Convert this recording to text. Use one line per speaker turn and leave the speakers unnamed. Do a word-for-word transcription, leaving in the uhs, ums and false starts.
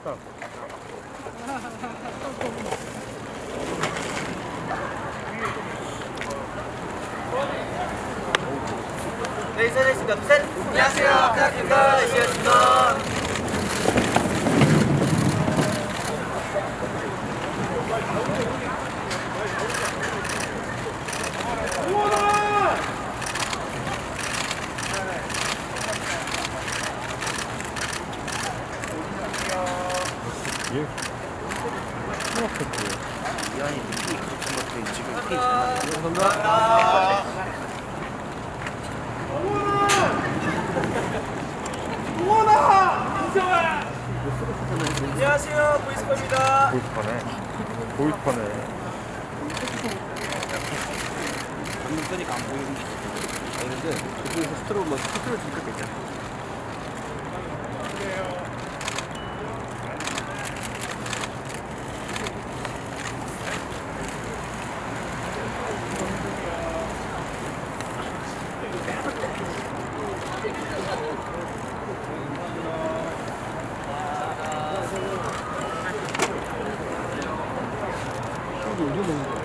숟가락.
네, 인사드리겠습니다. 둘, 셋! 안녕하세요. 크라입니다. 이시였습니다.
예. 스마트폰.
이 안에 느낌이 같은 것들이 지금 꽤 있잖아요.
감사합니다.
안녕하세요. 보이스퍼입니다.
보이스파네. 보이스파네.
방금 끄니까 안 보이는 게 있는데 저쪽에서 스트로브 뭐 스트로브 줄때 괜찮아.
이거 먹는 거